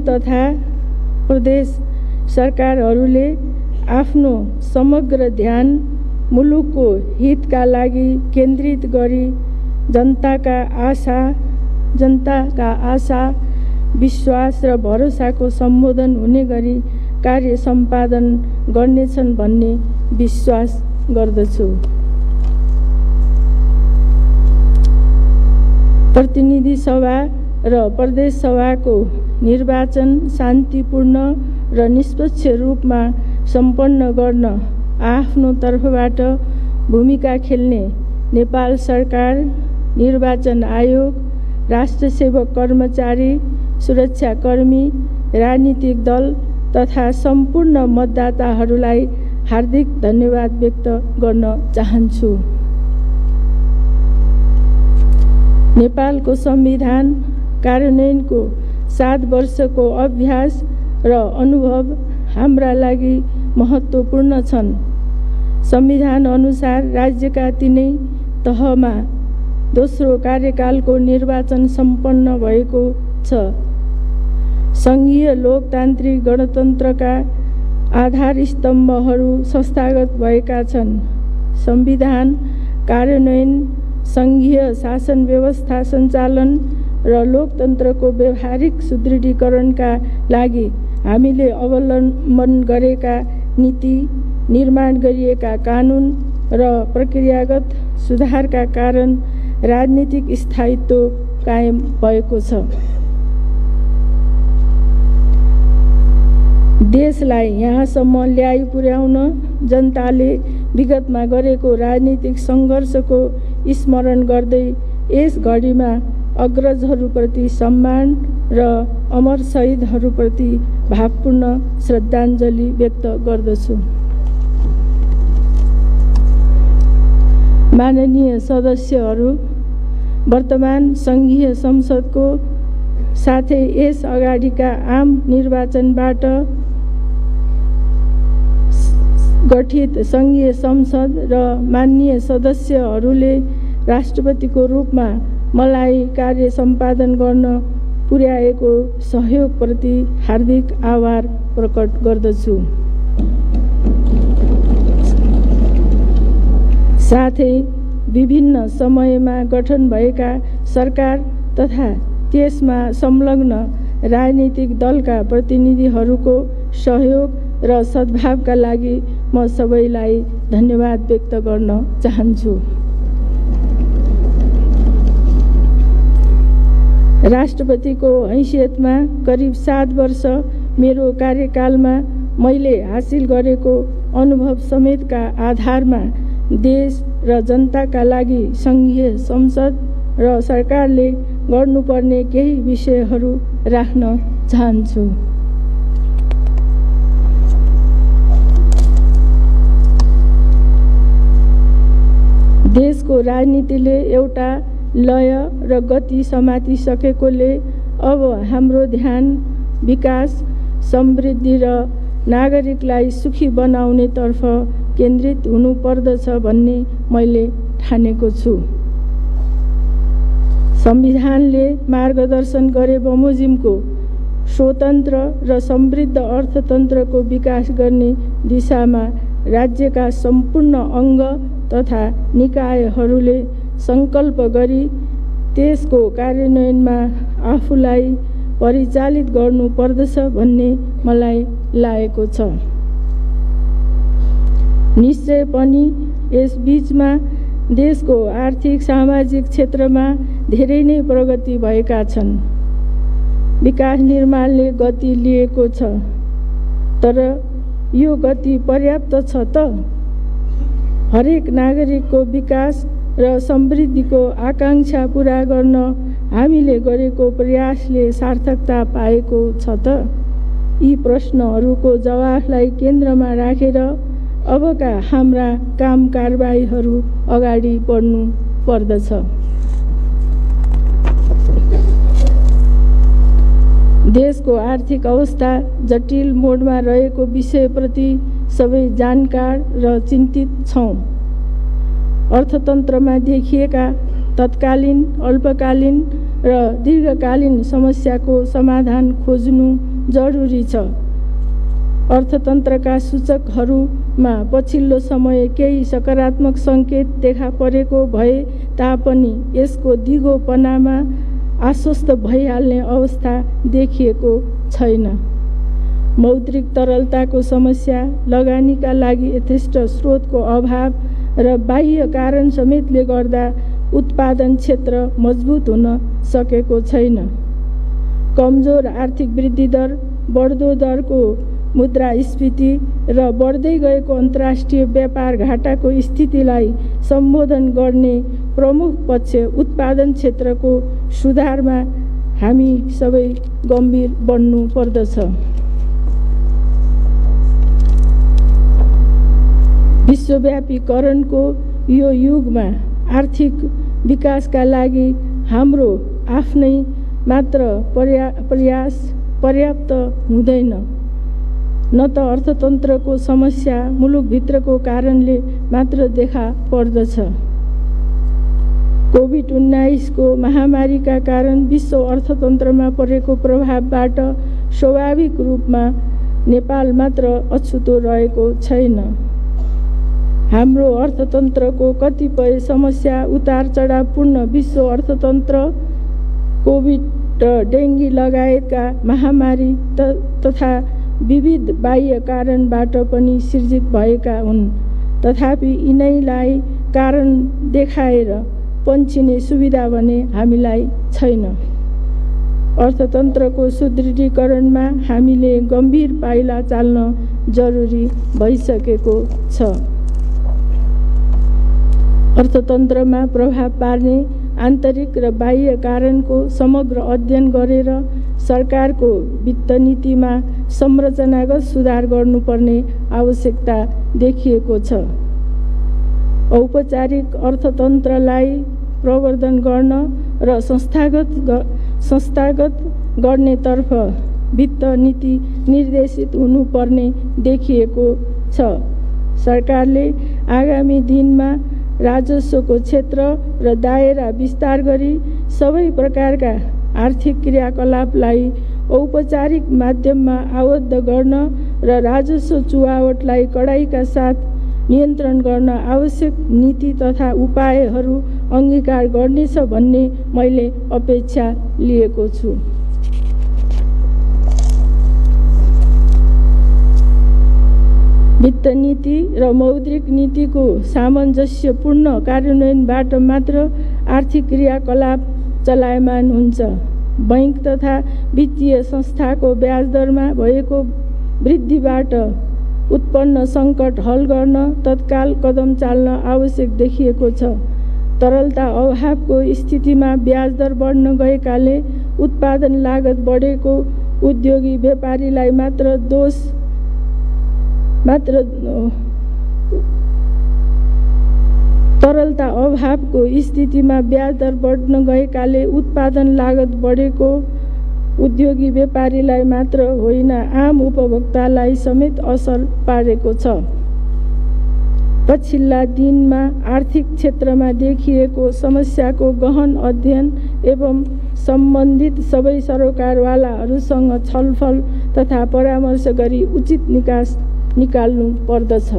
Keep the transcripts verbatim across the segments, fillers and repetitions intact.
तथा प्रदेश सरकारहरूले आफ्नो समग्र ध्यान मुलुकको हितका लागि केन्द्रित गरी जनताका आशा जनताका आशा विश्वास र भरोसाको सम्बोधन हुने गरी कार्य सम्पादन गर्नेछन् भन्ने विश्वास गर्दछु। प्रतिनिधि सभा र प्रदेश सभाको निर्वाचन शान्तिपूर्ण र निष्पक्ष रूपमा सम्पन्न गर्न आफ्नो तर्फबाट भूमिका खेल्ने नेपाल सरकार, निर्वाचन आयोग, राष्ट्र सेवक कर्मचारी, सुरक्षाकर्मी, राजनीतिक दल तथा सम्पूर्ण मतदाताहरूलाई हार्दिक धन्यवाद व्यक्त गर्न चाहन्छु। नेपालको संविधान कार्यान्वयनको सात वर्षको अभ्यास र अनुभव हाम्रा लागि महत्त्वपूर्ण छन्। संविधान अनुसार राज्यका तीनै तहमा दोस्रो कार्यकालको निर्वाचन सम्पन्न भएको छ। सङ्घीय लोकतान्त्रिक गणतन्त्रका आधार स्तम्भहरू संस्थागत भएका छन्। संविधान कार्यान्वयन, सङ्घीय शासन व्यवस्था सञ्चालन र लोकतन्त्रको व्यावहारिक सुदृढीकरणका लागि हामीले अवलम्बन गरेका नीति, निर्माण गरिएका कानुन र प्रक्रियागत सुधारका कारण राजनीतिक स्थायित्व कायम भएको छ। देशलाई यहाँसम्म ल्याइ पुर्याउन जनताले विगतमा गरेको राजनीतिक सङ्घर्षको स्मरण गर्दै यस घडीमा अग्रजहरूप्रति सम्मान र अमर शहीदहरूप्रति भावपूर्ण श्रद्धाञ्जली व्यक्त गर्दछु। माननीय सदस्यहरू, वर्तमान सङ्घीय संसदको साथै यस अगाडिका आम निर्वाचनबाट गठित सङ्घीय संसद र माननीय सदस्यहरूले राष्ट्रपतिको रूपमा मलाई कार्य सम्पादन गर्न पुर्याएको सहयोगप्रति हार्दिक आभार प्रकट गर्दछु। साथै विभिन्न समयमा गठन भएका सरकार तथा त्यसमा संलग्न राजनीतिक दलका प्रतिनिधिहरूको सहयोग र सद्भावका लागि म सबैलाई धन्यवाद व्यक्त गर्न चाहन्छु। राष्ट्रपतिको हैसियतमा करिब सात वर्ष मेरो कार्यकालमा मैले हासिल गरेको अनुभव समेतका आधारमा देश र जनताका लागि सङ्घीय संसद र सरकारले गर्नुपर्ने केही विषयहरू राख्न चाहन्छु। देशको राजनीतिले एउटा लय र गति समातिसकेकोले अब हाम्रो ध्यान विकास, समृद्धि र नागरिकलाई सुखी बनाउनेतर्फ केन्द्रित हुनुपर्दछ भन्ने मैले ठानेको छु। संविधानले मार्गदर्शन गरे बमोजिमको स्वतन्त्र र समृद्ध अर्थतन्त्रको विकास गर्ने दिशामा राज्यका सम्पूर्ण अङ्ग तथा निकायहरूले सङ्कल्प गरी त्यसको कार्यान्वयनमा आफूलाई परिचालित गर्नुपर्दछ भन्ने मलाई लागेको छ। निश्चय पनि यस बीचमा देशको आर्थिक सामाजिक क्षेत्रमा धेरै नै प्रगति भएका छन्। विकास निर्माणले गति लिएको छ, तर यो गति पर्याप्त छ त? हरेक नागरिकको विकास र समृद्धिको आकाङ्क्षा पूरा गर्न हामीले गरेको प्रयासले सार्थकता पाएको छ त? यी प्रश्नहरूको जवाफलाई केन्द्रमा राखेर अबका हाम्रा काम कारबाहीहरू अगाडि बढ्नु पर्दछ। देशको आर्थिक अवस्था जटिल मोडमा रहेको विषयप्रति सबै जानकार र चिन्तित छौँ। अर्थतन्त्रमा देखिएका तत्कालीन, अल्पकालीन र दीर्घकालीन समस्याको समाधान खोज्नु जरुरी छ। अर्थतन्त्रका सूचकहरूमा पछिल्लो समय केही सकारात्मक सङ्केत देखा परेको भए तापनि यसको दिगोपनामा आश्वस्त भइहाल्ने अवस्था देखिएको छैन। मौद्रिक तरलताको समस्या, लगानीका लागि यथेष्ट स्रोतको अभाव र बाह्य कारण समेतले गर्दा उत्पादन क्षेत्र मजबुत हुन सकेको छैन। कमजोर आर्थिक वृद्धि दर, बढ्दो दरको मुद्रास्फीति र बढ्दै गएको अन्तर्राष्ट्रिय व्यापार घाटाको स्थितिलाई सम्बोधन गर्ने प्रमुख पक्ष उत्पादन क्षेत्रको सुधारमा हामी सबै गम्भीर बन्नु पर्दछ। विश्वव्यापीकरणको यो युगमा आर्थिक विकासका लागि हाम्रो आफ्नै मात्र पर्या प्रयास पर्याप्त हुँदैन। न त अर्थतन्त्रको समस्या मुलुकभित्रको कारणले मात्र देखा पर्दछ। कोभिड उन्नाइसको महामारीका कारण विश्व अर्थतन्त्रमा परेको प्रभावबाट स्वाभाविक रूपमा नेपाल मात्र अछुतो रहेको छैन। हाम्रो अर्थतन्त्रको कतिपय समस्या उतार चढावपूर्ण विश्व अर्थतन्त्र कोभिड, डेङ्गी लगायतका महामारी तथा विविध बाह्य कारणबाट पनि सिर्जित भएका हुन्। तथापि यिनैलाई कारण देखाएर पन्छिने सुविधा भने हामीलाई छैन। अर्थतन्त्रको सुदृढीकरणमा हामीले गम्भीर पाइला चाल्न जरुरी भइसकेको छ। अर्थतन्त्रमा प्रभाव पार्ने आन्तरिक र बाह्य कारणको समग्र अध्ययन गरेर सरकारको वित्त नीतिमा संरचनागत सुधार गर्नुपर्ने आवश्यकता देखिएको छ। औपचारिक अर्थतन्त्रलाई प्रवर्धन गर्न र संस्थागत संस्थागत गर्नेतर्फ वित्त नीति निर्देशित हुनुपर्ने देखिएको छ। सरकारले आगामी दिनमा राजस्वको क्षेत्र र दायरा विस्तार गरी सबै प्रकारका आर्थिक क्रियाकलापलाई औपचारिक माध्यममा आबद्ध गर्न र राजस्व चुहावटलाई कडाइका साथ नियन्त्रण गर्न आवश्यक नीति तथा उपायहरू अङ्गीकार गर्नेछ भन्ने मैले अपेक्षा लिएको छु। वित्त नीति र मौद्रिक नीतिको सामञ्जस्यपूर्ण कार्यान्वयनबाट मात्र आर्थिक क्रियाकलाप चलायमान हुन्छ। बैंक तथा वित्तीय संस्थाको ब्याज दरमा भएको वृद्धिबाट उत्पन्न सङ्कट हल गर्न तत्काल कदम चाल्न आवश्यक देखिएको छ। तरलता अभावको स्थितिमा ब्याज दर बढ्न गएकाले उत्पादन लागत बढेको उद्योगी व्यापारीलाई मात्र दोष मात्र तरलता अभावको स्थितिमा ब्याज दर बढ्न गएकाले उत्पादन लागत बढेको उद्योगी व्यापारीलाई मात्र होइन, आम उपभोक्तालाई समेत असर पारेको छ। पछिल्ला दिनमा आर्थिक क्षेत्रमा देखिएको समस्याको गहन अध्ययन एवं सम्बन्धित सबै सरकारवालाहरूसँग छलफल तथा परामर्श गरी उचित निकास निकाल्नु पर्दछ।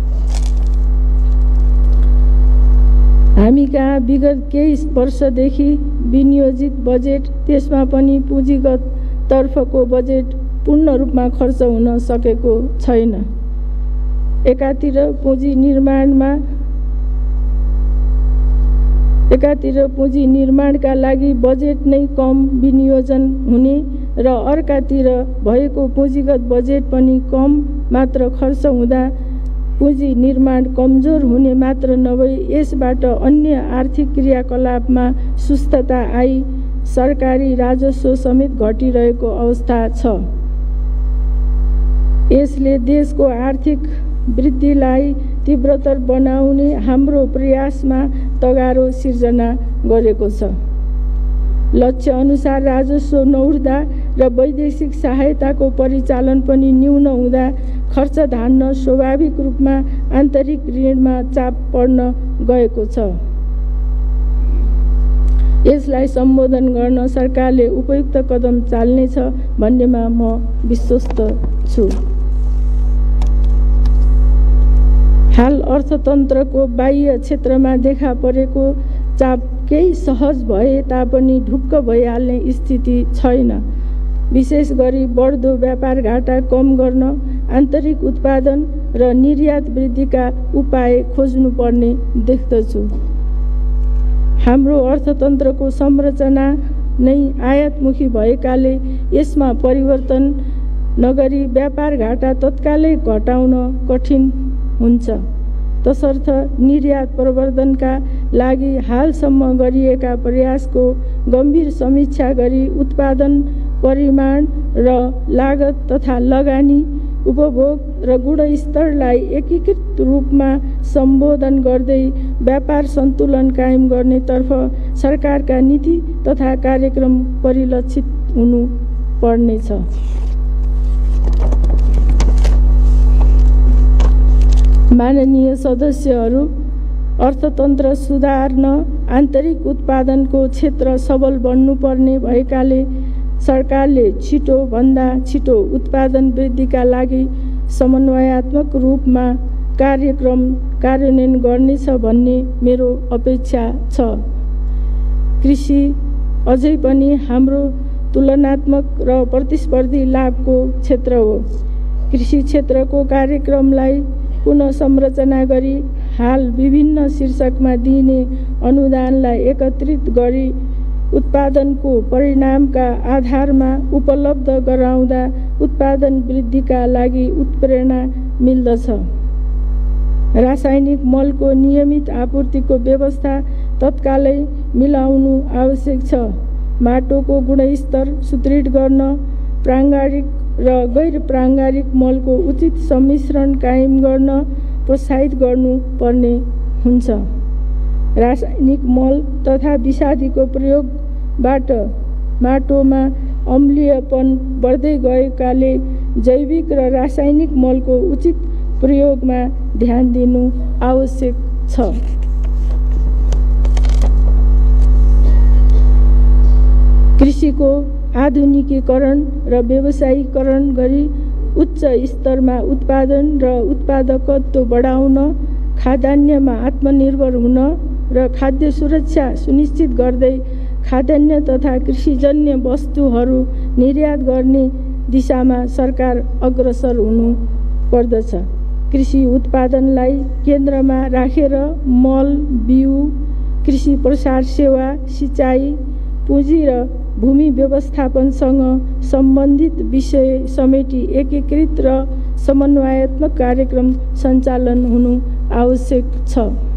हामी कहाँ विगत केही वर्षदेखि विनियोजित बजेट, त्यसमा पनि पुँजीगत तर्फको बजेट पूर्ण रूपमा खर्च हुन सकेको छैन। एकातिर पुँजी निर्माणमा एकातिर पुँजी निर्माणका लागि बजेट नै कम विनियोजन हुने र अर्कातिर भएको पुँजीगत बजेट पनि कम मात्र खर्च हुँदा पुँजी निर्माण कमजोर हुने मात्र नभई यसबाट अन्य आर्थिक क्रियाकलापमा सुस्तता आई सरकारी राजस्व समेत घटिरहेको अवस्था छ। यसले देशको आर्थिक वृद्धिलाई तीव्रतर बनाउने हाम्रो प्रयासमा तगारो सिर्जना गरेको छ। लक्ष्य अनुसार राजस्व नउठ्दा र वैदेशिक सहायताको परिचालन पनि न्यून हुँदा खर्च धान्न स्वाभाविक रूपमा आन्तरिक ऋणमा चाप पर्न गएको छ। यसलाई सम्बोधन गर्न सरकारले उपयुक्त कदम चाल्नेछ भन्नेमा म विश्वस्त छु। हाल अर्थतन्त्रको बाह्य क्षेत्रमा देखा परेको चाप केही सहज भए तापनि ढुक्क भइहाल्ने स्थिति छैन। विशेष गरी बढ्दो व्यापार घाटा कम गर्न आन्तरिक उत्पादन र निर्यात वृद्धिका उपाय खोज्नुपर्ने देख्दछु। हाम्रो अर्थतन्त्रको संरचना नै आयातमुखी भएकाले यसमा परिवर्तन नगरी व्यापार घाटा तत्कालै घटाउन कठिन हुन्छ। तसर्थ निर्यात प्रवर्धनका लागि हालसम्म गरिएका प्रयासको गम्भीर समीक्षा गरी उत्पादन परिमाण र लागत तथा लगानी उपभोग र गुणस्तरलाई एकीकृत रूपमा सम्बोधन गर्दै व्यापार सन्तुलन कायम गर्नेतर्फ सरकारका नीति तथा कार्यक्रम परिलक्षित हुनु पर्नेछ। माननीय सदस्यहरू, अर्थतन्त्र सुधार्न आन्तरिक उत्पादनको क्षेत्र सबल बन्नुपर्ने भएकाले सरकारले छिटो भन्दा छिटो उत्पादन वृद्धिका लागि समन्वयात्मक रूपमा कार्यक्रम कार्यान्वयन गर्नेछ भन्ने मेरो अपेक्षा छ। कृषि अझै पनि हाम्रो तुलनात्मक र प्रतिस्पर्धी लाभको क्षेत्र हो। कृषि क्षेत्रको कार्यक्रमलाई पुनः संरचना गरी हाल विभिन्न शीर्षकमा दिइने अनुदानलाई एकत्रित गरी उत्पादनको परिणामका आधारमा उपलब्ध गराउँदा उत्पादन वृद्धिका लागि उत्प्रेरणा मिल्दछ। रासायनिक मलको नियमित आपूर्तिको व्यवस्था तत्कालै मिलाउनु आवश्यक छ। माटोको गुणस्तर सुदृढ गर्न प्राङ्गारिक र गैर प्राङ्गारिक मलको उचित सम्मिश्रण कायम गर्न प्रोत्साहित गर्नुपर्ने हुन्छ। रासायनिक मल तथा विषादीको प्रयोगबाट माटोमा अम्लीयपन बढ्दै गएकाले जैविक र रासायनिक मलको उचित प्रयोगमा ध्यान दिनु आवश्यक छ। कृषिको आधुनिकीकरण र व्यवसायीकरण गरी उच्च स्तरमा उत्पादन र उत्पादकत्व बढाउन, खाद्यान्नमा आत्मनिर्भर हुन र खाद्य सुरक्षा सुनिश्चित गर्दै खाद्यान्न तथा कृषिजन्य वस्तुहरू निर्यात गर्ने दिशामा सरकार अग्रसर हुनु पर्दछ। कृषि उत्पादनलाई केन्द्रमा राखेर मल, बिउ, कृषि प्रसार सेवा, सिँचाइ, पुँजी र भूमि व्यवस्थापनसँग सम्बन्धित विषय समेटी एकीकृत र समन्वयात्मक कार्यक्रम सञ्चालन हुनु आवश्यक छ।